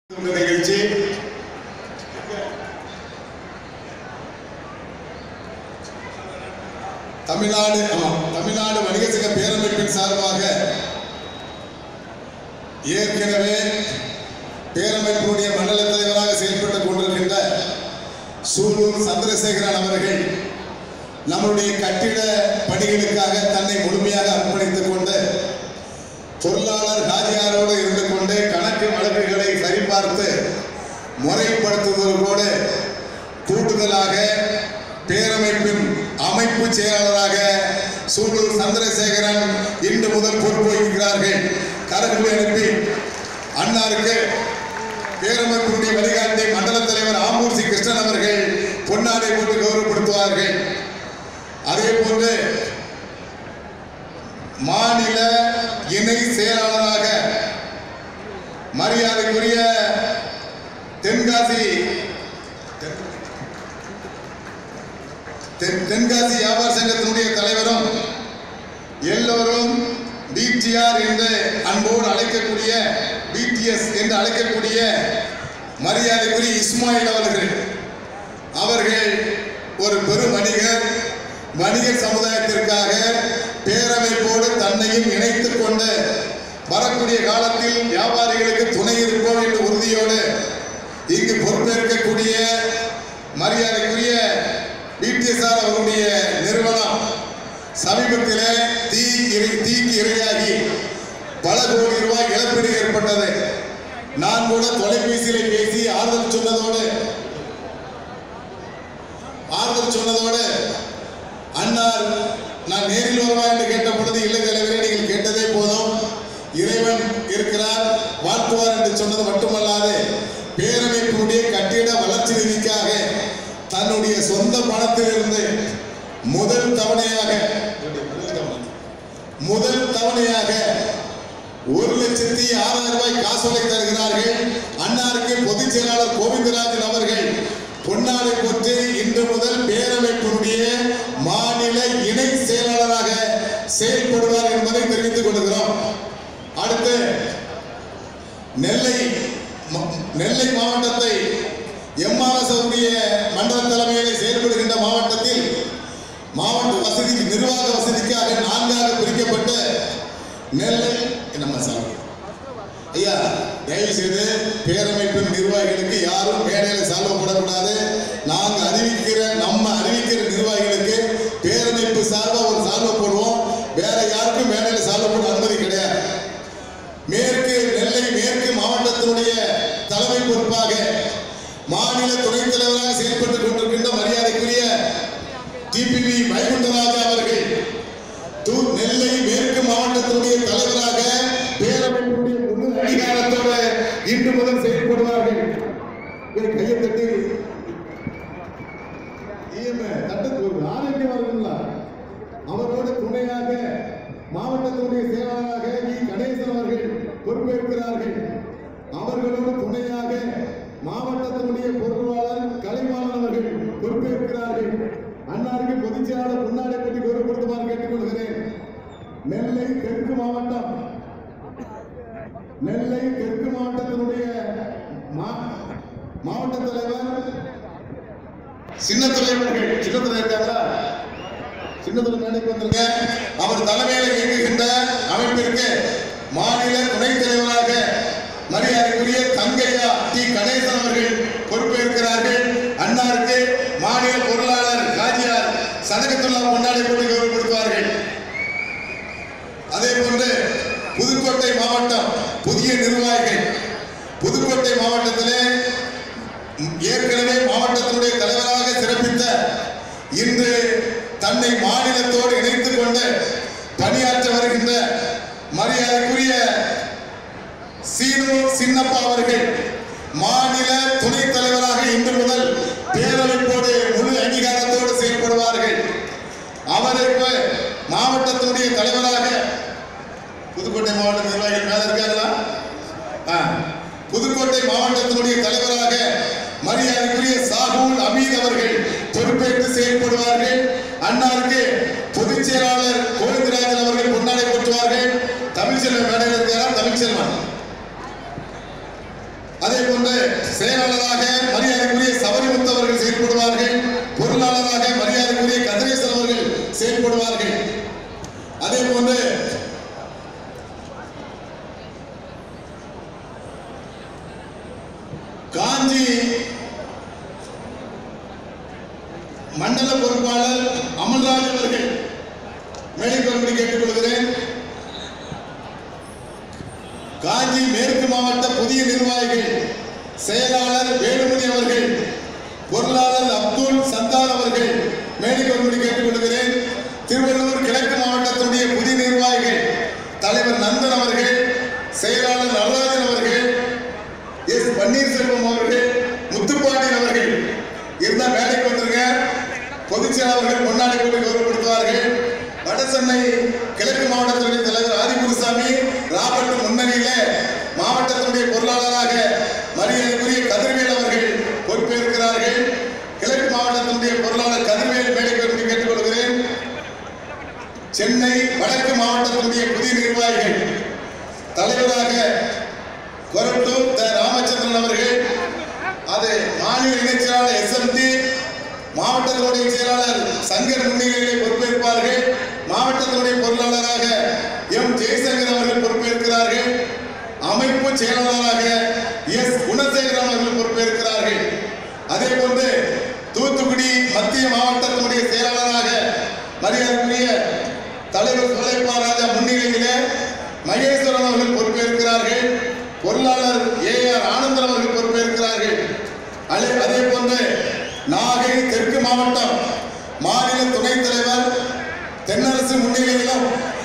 நிகழ்ச்சி தமிழ்நாடு வணிக சங்க பேரமைப்பின் சார்பாக ஏற்கனவே பேரமைப்பினுடைய மண்டல தலைவராக செயல்பட்டுக் கொண்டிருக்கின்ற சூலூர் சந்திரசேகரன் அவர்கள் நம்முடைய கட்டிட பணிகளுக்காக தன்னை முழுமையாக அர்ப்பணித்துக் கொண்டு பொருளாளர் ராஜியாரோடு இருந்து கொண்டு கணக்கு வழக்குகளை சரிபார்த்து முறைப்படுத்துவதோடு கூடுதலாக பேரமைப்பின் அமைப்பு செயலாளராக சூலூர் சந்திரசேகரன் இன்று முதல் பொறுப்பு வகிக்கிறார்கள். கரங்களை அனுப்பி அன்னாருக்கு பேரமைப்பினுடைய வழிகாட்டி மண்டல தலைவர் ஆம்பூர் சி கிருஷ்ணன் அவர்கள் பொன்னாடை போட்டு கௌரவப்படுத்துவார்கள். அதே போன்று மாநில இணை செயலாளராக மரியாதைக்குரிய தென்காசி வியாபார சங்கத்தினுடைய தலைவரும் எல்லோரும் பிடிஆர் என்று அன்போடு அழைக்கக்கூடிய பிடிஎஸ் என்று அழைக்கக்கூடிய மரியாதைக்குரிய இஸ்மாயில் அவர்கள் ஒரு பெரும் வணிகர் சமுதாயத்திற்காக பேரமைப்போடு தன்னையும் இணைத்துக் கொண்டு வரக்கூடிய காலத்தில் வியாபாரிகளுக்கு துணை இருப்போம் என்ற உறுதியோடு இங்கு பொறுப்பேற்கக்கூடிய மரியாதைக்குரிய பிடிஎஸ்ஆர் அவருடைய நிறுவனம் சமீபத்தில் தீக்கு இரையாகி பல கோடி ரூபாய் இழப்பீடு ஏற்பட்டது. நான் கூட தொலைபேசியில பேசி ஆறுதல் சொன்னதோடு அன்னார் நான் நேரில் வருவா என்று கேட்ட பொழுது இல்லை தலைவரே, நீங்கள் கேட்டதே போதும், இறைவன் இருக்கிறார் வாழ்த்துவார் என்று சொன்னது மட்டுமல்லாது பேரமைப்பினுடைய கட்டிட வளர்ச்சி நிதிக்காக தன்னுடைய சொந்த பணத்திலிருந்து முதல் தவணையாக 1,06,000 ரூபாய் காசோலை தருகிறார்கள். அன்னாருக்கு பொதுச் செயலாளர் கோவிந்தராஜன் அவர்கள் பொன்னாடை போட்டு இன்று முதல் பேரமைப்பினுடைய மாநில இணை செயலாளராக செயல்படுவார் என்பதை தெரிவித்துக் கொள்கிறோம். அடுத்து நெல்லை மாவட்டத்தை எம்ஆர்எஸ் மண்டல தலைமையிலே செயல்படுகின்ற மாவட்டத்தில் மாவட்ட வசதிக்கு நிர்வாக வசதிக்காக 4ஆக பிரிக்கப்பட்ட நெல்லை ஐயா, தயவு செய்து பேரமைப்பின் நிர்வாகிகளுக்கு யாரும் மேடையில் சால்வ் போடக்கூடாது. நாங்கள் அறிவிக்கிற நிர்வாகிகளுக்கு பேரமைப்பு சார்பாக ஒரு சால்வ் போடுவோம். வேற யாருக்கும் மேடையில் சால்வ் போட அனுமதி கிடையாது. நெல்லை மேற்கு மாவட்டத்தினுடைய தலைமை பொறுப்பாக மாநில துணைத் தலைவராக செயல்பட்டுக் கொண்டிருக்கின்ற மரியாதைக்குரிய டிபிவி வைகுண்டராஜா அவர்கள் நெல்லை மேற்கு மாவட்டத்தினுடைய தலைவராக பேரமைப்பினுடைய முழு அதிகாரத்தோடு இன்று முதல் செயல்படுவார்கள். கையை தட்டி அவரோடு துணையாக மாவட்டத்தினுடைய செயலாளராக கணேசன் அவர்கள் பொறுப்பேற்கிறார்கள். அவர்களோடு துணையாக மாவட்டத்தினுடைய பொருளாளர் கலைவாணன் அவர்கள் பொறுப்பேற்கிறார்கள். அன்னாருக்கு பொதுச் செயலாளர் பொன்னாடை பற்றி கௌரவப்படுத்துமாறு கேட்டுக்கொள்கிறேன். நெல்லை தெற்கு மாவட்டத்தினுடைய மாவட்ட தலைவர் சின்னத்துறை இருக்காங்களா? சின்னத்துறை மேடைக்கு வந்திருக்க. அவர் தலைமையில் இயங்குகின்ற அமைப்பிற்கு மாநில துணைத் தலைவராக மரியாதைக்குரிய தங்கையா டி கணேசன் அவர்கள் பொறுப்பேற்கிறார்கள். அன்னாருக்கு மாநில பொருளாளர் ராஜியார் சதகத்துல்லா பொன்னாடை போட்டு கௌரவப்படுத்துவார்கள். அதே போன்று புதுக்கோட்டை மாவட்டம் புதிய நிர்வாகிகள் புதுக்கோட்டை மாவட்டத்திலே ஏற்கனவே மாவட்டத்தினுடைய தலைவராக சிறப்பித்த இன்று தன்னை மாநிலத்தோடு இணைத்துக் கொண்டு பணியாற்ற வருகின்ற மரியாதைக்குரிய சீனு சின்னப்பா அவர்கள் மாநில துணைத் தலைவராக இன்று முதல் பேரமைப்போடு முழு அங்கீகாரத்தோடு செயல்படுவார்கள். அவருக்கு மாவட்டத்தினுடைய தலைவராக புதுக்கோட்டை மாவட்ட நிர்வாகிகள் மேல இருக்காங்களா? புதுக்கோட்டை மாவட்டத்தினுடைய தலைவராக மரியாதைக்குரிய சாகுல் அமீத் அவர்கள் பொறுப்பேற்று செயல்படுவார்கள். அன்னாருக்கு பொதுச் செயலாளர் கோவிந்தராஜன் அவர்கள் பொன்னாடை போட்டுவார்கள். தமிழ்ச்செல்வன் மேடையில் இருக்கிறார். தமிழ்ச்செல்வன் அதே போன்று செயலாளராக மரியாதைக்குரிய சபரிமுத்து அவர்கள் செயல்படுவார்கள். பொருளாளராக மரியாதைக்குரிய கதிரேசன் அவர்கள் செயல்படுவார்கள். அதே போன்று காஞ்சி மண்டல பொறுப்பாளர் அமல்ராஜ் அவர்கள் மேடைக்கு வரும்படி கேட்டுக்கொள்கிறேன். காஞ்சி மேற்கு மாவட்ட புதிய நிர்வாகிகள் செயலாளர் வேலுமணி அவர்கள், பொருளாளர் அப்துல் சந்தார் அவர்கள் மேடைக்கு வரும்படி கேட்டுக்கொள்கிறேன். திருவள்ளூர் கிழக்கு மாவட்டத்துடைய புதிய நிர்வாகிகள் தலைவர் நந்தன் அவர்கள், செயலாளர் நடராஜன் அவர்கள், எஸ் பன்னீர்செல்வம் அவர்கள், முத்துப்பாண்டியன் அவர்கள் இருந்தால் மேடைக்கு வந்துருங்க. பொதுச் செயலாளர்கள் பொன்னாடை போட்டு கௌரவப்படுத்துவார்கள். வடசென்னை கிழக்கு மாவட்டத்துடைய தலைவர் ஆதிகுருசாமி ராபர்ட் முன்னணியில மாவட்டத்துடைய பொருளாளராக மரியாதைக்குரிய கதிர்வேல் அவர்கள் பொறுப்பேற்கிறார்கள். கிழக்கு மாவட்டத்தினுடைய பொருளாளர் கதிர்வேல் மேடைக்கு வந்து கேட்டுக்கொள்கிறேன். சென்னை வடக்கு மாவட்டத்தினுடைய புதிய நிர்வாகிகள் தலைவராக கொரட்டூர் த ராமச்சந்திரன் அவர்கள், அது மாநில இணைச் செயலாளர் SMT, மாவட்டத்தினுடைய செயலாளர் சங்கர் முன்னிலையிலே பொறுப்பேற்பார்கள். மாவட்டத்தினுடைய பொருளாளராக M ஜெய்சங்கர் அவர்கள் பொறுப்பேற்கிறார்கள். அமைப்பு செயலாளராக S குணசேகரன் அவர்கள் பொறுப்பேற்கிறார்கள். அதே போன்று தூத்துக்குடி மத்திய மாவட்டத்தினுடைய செயலாளராக மரியாதைக்குரிய தலைவர் சோலைப்பாராஜா முன்னிலையிலே மகேஸ்வரன் அவர்கள் பொறுப்பேற்கிறார்கள். பொருளாளர் AR ஆனந்தன் அவர்கள் பொறுப்பேற்கிறார்கள். அதே போன்று நாகை தெற்கு மாவட்டம் மாநில துணைத் தலைவர் தென்னரசு முன்னிலையிலும்